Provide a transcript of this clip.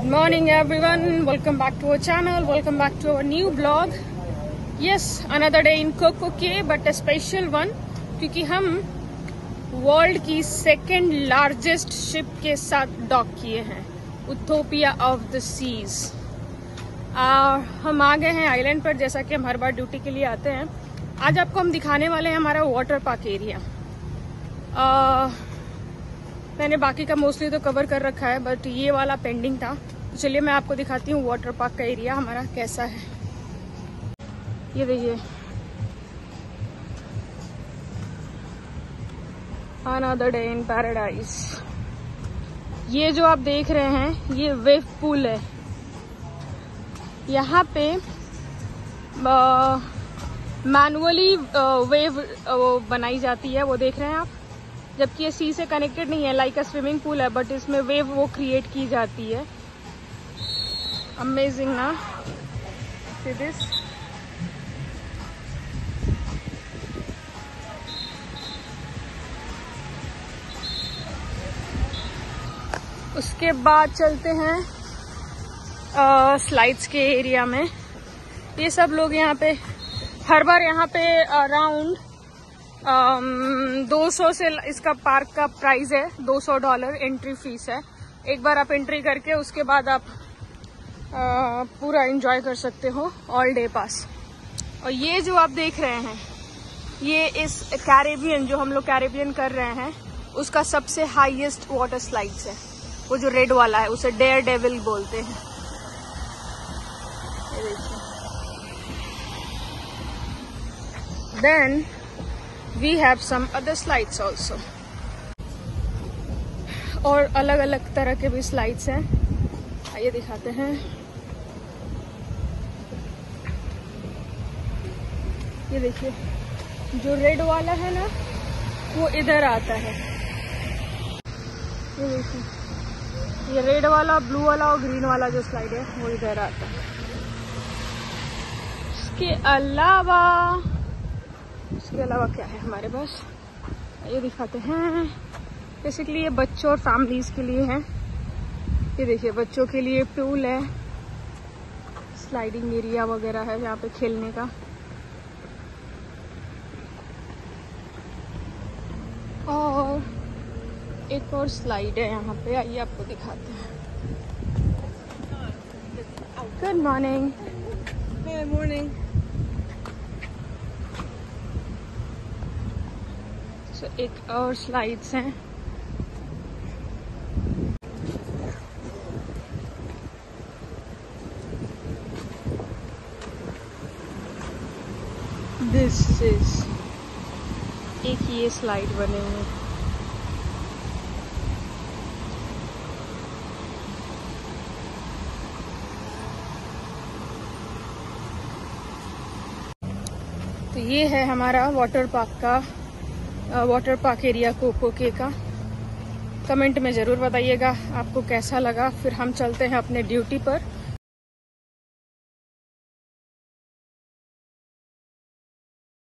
Good morning everyone, welcome back to our channel, welcome back to our new vlog. Yes, another day in Coco Cay, but a special one क्योंकि हम world की second largest ship के साथ dock किए हैं, उथोपिया of the seize. हम आ गए हैं आइलैंड पर, जैसा कि हम हर बार ड्यूटी के लिए आते हैं। आज आपको हम दिखाने वाले हैं हमारा वाटर पार्क एरिया। मैंने बाकी का मोस्टली तो कवर कर रखा है, बट ये वाला पेंडिंग था, तो चलिए मैं आपको दिखाती हूँ वाटर पार्क का एरिया हमारा कैसा है। ये देखिए, अनदर डे इन पैराडाइज। ये जो आप देख रहे हैं ये वेव पूल है। यहाँ पे मैनुअली वेव बनाई जाती है, वो देख रहे हैं आप, जबकि ये सी से कनेक्टेड नहीं है, लाइक अ स्विमिंग पूल है, बट इसमें वेव वो क्रिएट की जाती है। अमेजिंग ना, सी दिस। उसके बाद चलते हैं स्लाइड्स के एरिया में। ये सब लोग यहाँ पे हर बार यहाँ पे अराउंड 200 से इसका पार्क का प्राइस है, $200 एंट्री फीस है। एक बार आप एंट्री करके उसके बाद आप पूरा एंजॉय कर सकते हो, ऑल डे पास। और ये जो आप देख रहे हैं ये इस कैरेबियन, जो हम लोग कैरेबियन कर रहे हैं, उसका सबसे हाईएस्ट वाटर स्लाइड्स है। वो जो रेड वाला है उसे डेयर डेविल बोलते हैं। ये देखिए। Then we have some other slides also, और अलग अलग तरह के भी स्लाइड्स हैं। आइए दिखाते हैं। ये देखिए, जो रेड वाला है ना वो इधर आता है। ये देखिए, ये रेड वाला, ब्लू वाला और ग्रीन वाला जो स्लाइड है वो इधर आता है। इसके अलावा क्या है हमारे पास, ये दिखाते हैं। बेसिकली ये बच्चों और फैमिलीज के लिए है। ये देखिए, बच्चों के लिए पूल है, स्लाइडिंग एरिया वगैरह है यहाँ पे खेलने का। और एक और स्लाइड है यहाँ पे, आइए आपको दिखाते हैं। Good morning. Good morning. एक और स्लाइड्स हैं। दिस इज एक ये स्लाइड बने हुए। तो ये है हमारा वाटर पार्क एरिया कोको के का। कमेंट में ज़रूर बताइएगा आपको कैसा लगा। फिर हम चलते हैं अपने ड्यूटी पर।